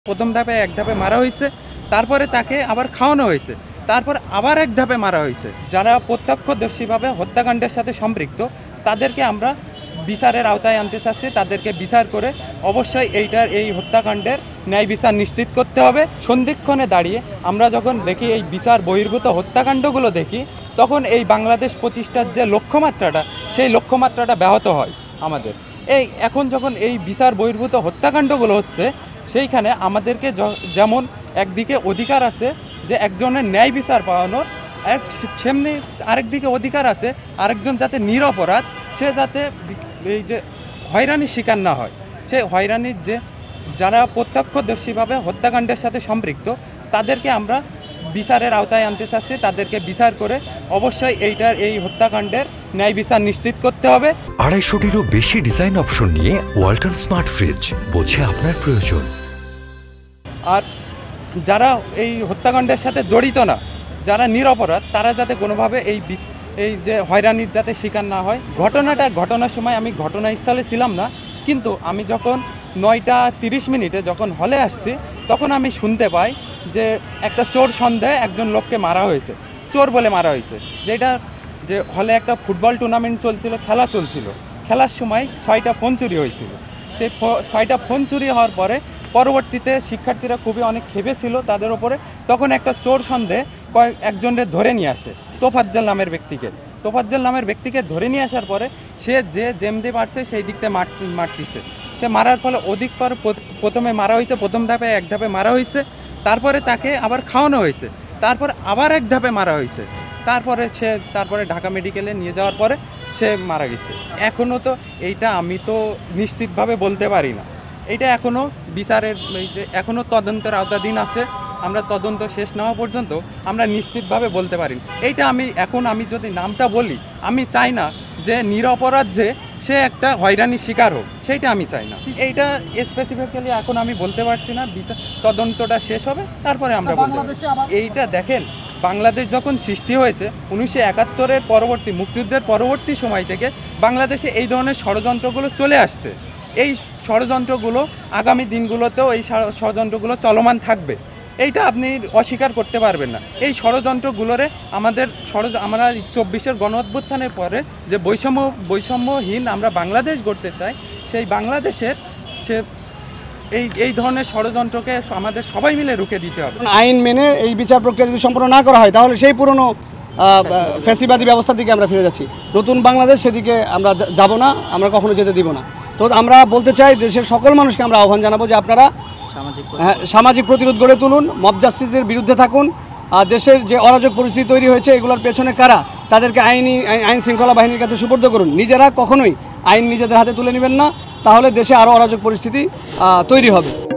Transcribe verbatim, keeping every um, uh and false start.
প্রথম ধাপে এক ধাপে মারা হয়েছে, তারপরে তাকে আবার খাওয়ানো হয়েছে, তারপর আবার এক ধাপে মারা হয়েছে। যারা প্রত্যক্ষদর্শীভাবে হত্যাকাণ্ডের সাথে সম্পৃক্ত তাদেরকে আমরা বিচারের আওতায় আনতে চাচ্ছি। তাদেরকে বিচার করে অবশ্যই এইটার এই হত্যাকাণ্ডের ন্যায় বিচার নিশ্চিত করতে হবে। সন্ধিক্ষণে দাঁড়িয়ে আমরা যখন দেখি এই বিচার বহির্ভূত হত্যাকাণ্ডগুলো দেখি, তখন এই বাংলাদেশ প্রতিষ্ঠার যে লক্ষ্যমাত্রাটা, সেই লক্ষ্যমাত্রাটা ব্যাহত হয় আমাদের। এই এখন যখন এই বিচার বহির্ভূত হত্যাকাণ্ডগুলো হচ্ছে, সেইখানে আমাদেরকে যেমন একদিকে অধিকার আছে যে একজনের ন্যায় বিচার পাওয়ানোর, এক সেমনি আরেকদিকে অধিকার আছে আরেকজন যাতে নিরপরাধ সে যাতে এই যে হয়রানির শিকার না হয়। সেই হয়রানির যে যারা প্রত্যক্ষদর্শীভাবে হত্যাকাণ্ডের সাথে সম্পৃক্ত তাদেরকে আমরা বিচারের আওতায় আনতে চাচ্ছি। তাদেরকে বিচার করে অবশ্যই এইটার এই হত্যাকাণ্ডের ন্যায় বিচার নিশ্চিত করতে হবে। আড়াইশোটিরও বেশি ডিজাইন অপশন নিয়ে ওয়ালটন স্মার্ট ফ্রিজ, বোঝে আপনার প্রয়োজন। আর যারা এই হত্যাকাণ্ডের সাথে জড়িত না, যারা নিরপরাধ, তারা যাতে কোনোভাবে এই এই যে হয়রানির যাতে শিকার না হয়। ঘটনাটা ঘটনার সময় আমি ঘটনাস্থলে ছিলাম না, কিন্তু আমি যখন নয়টা তিরিশ মিনিটে যখন হলে আসছি, তখন আমি শুনতে পাই যে একটা চোর সন্দেহে একজন লোককে মারা হয়েছে, চোর বলে মারা হয়েছে। যেটা যে হলে একটা ফুটবল টুর্নামেন্ট চলছিল, খেলা চলছিল, খেলার সময় ছয়টা ফোন চুরি হয়েছিল। সেই ছয়টা ফোন চুরি হওয়ার পরে পরবর্তীতে শিক্ষার্থীরা খুবই অনেক ক্ষেপে ছিল তাদের ওপরে। তখন একটা চোর সন্দেহে কয়েক একজনের ধরে নিয়ে আসে, তোফাজ্জল নামের ব্যক্তিকে। তোফাজ্জল নামের ব্যক্তিকে ধরে নিয়ে আসার পরে সে যে যেমতে পারছে সেই দিক থেকে মার মারতেছে। সে মারার ফলে অধিক পর প্রথমে মারা হয়েছে, প্রথম ধাপে এক ধাপে মারা হয়েছে, তারপরে তাকে আবার খাওয়ানো হয়েছে, তারপর আবার এক ধাপে মারা হয়েছে, তারপরে সে তারপরে ঢাকা মেডিকেলে নিয়ে যাওয়ার পরে সে মারা গেছে। এখনও তো এইটা আমি তো নিশ্চিতভাবে বলতে পারি না, এইটা এখনও বিচারের এই যে এখনও তদন্তের আওতাধীন আছে। আমরা তদন্ত শেষ না হওয়া পর্যন্ত আমরা নিশ্চিতভাবে বলতে পারি। এইটা আমি এখন আমি যদি নামটা বলি, আমি চাই না যে নিরপরাধ যে সে একটা হয়রানির শিকার হোক, সেইটা আমি চাই না। এইটা স্পেসিফিক্যালি এখন আমি বলতে পারছি না, বিচার তদন্তটা শেষ হবে তারপরে আমরা বলতে পারি। এইটা দেখেন, বাংলাদেশ যখন সৃষ্টি হয়েছে উনিশশো একাত্তরের পরবর্তী মুক্তিযুদ্ধের পরবর্তী সময় থেকে বাংলাদেশে এই ধরনের ষড়যন্ত্রগুলো চলে আসছে। এই ষড়যন্ত্রগুলো আগামী দিনগুলোতেও এই ষড়যন্ত্রগুলো চলমান থাকবে, এইটা আপনি অস্বীকার করতে পারবেন না। এই ষড়যন্ত্রগুলোরে আমাদের ষড় আমরা চব্বিশের গণ অভ্যুত্থানের পরে যে বৈষম্য বৈষম্যহীন আমরা বাংলাদেশ গড়তে চাই, সেই বাংলাদেশের সে এই এই ধরনের ষড়যন্ত্রকে আমাদের সবাই মিলে রুখে দিতে হবে। আইন মেনে এই বিচার প্রক্রিয়া যদি সম্পন্ন না করা হয়, তাহলে সেই পুরনো ফ্যাসিবাদী ব্যবস্থার দিকে আমরা ফিরে যাচ্ছি। নতুন বাংলাদেশ সেদিকে আমরা যাব না, আমরা কখনো যেতে দিব না। তো আমরা বলতে চাই, দেশের সকল মানুষকে আমরা আহ্বান জানাবো যে আপনারা সামাজিক প্রতিরোধ গড়ে তুলুন, মব জাস্টিসের বিরুদ্ধে থাকুন। আর দেশের যে অরাজক পরিস্থিতি তৈরি হয়েছে, এগুলোর পেছনে কারা, তাদেরকে আইনি আইন শৃঙ্খলা বাহিনীর কাছে সুপর্দ করুন। নিজেরা কখনোই আইন নিজেদের হাতে তুলে নেবেন না, তাহলে দেশে আরও অরাজক পরিস্থিতি তৈরি হবে।